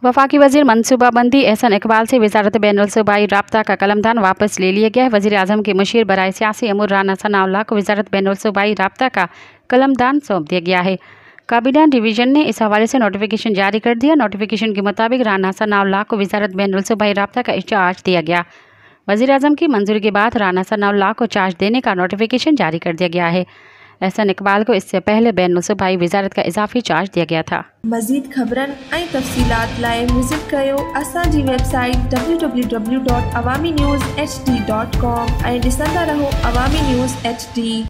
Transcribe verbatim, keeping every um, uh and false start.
वफाकी वजीर मनसूबाबंदी एहसन इकबाल से वजारत बैनुल सूबाई राब्ता का कलमदान वापस ले लिया गया है। वजीर आजम के मुशीर बराए सियासी अमूर राना सनाउल्लाह को वजारत बैनुल सूबाई राब्ता का कलमदान सौंप दिया गया है। काबीना डिवीज़न ने इस हवाले से नोटिफिकेशन जारी कर दिया। नोटिफिकेशन के मुताबिक राना सनाउल्लाह को वजारत बैनुल सूबाई राब्ता का चार्ज दिया गया। वजीर आजम की मंजूरी के बाद राना सनाउल्लाह को चार्ज देने का नोटिफिकेशन जारी कर दिया गया है। एहसन इकबाल को इससे पहले बैनुल सूबाई वजारत का इजाफी चार्ज दिया गया था। मज़ीद ख़बरन ऐं तफ़सीलात लाइ विज़िट कयो असांजी website W W W dot Awami news H D dot com ऐं ॾिसंदा रहो अवामी न्यूज़ एच डी।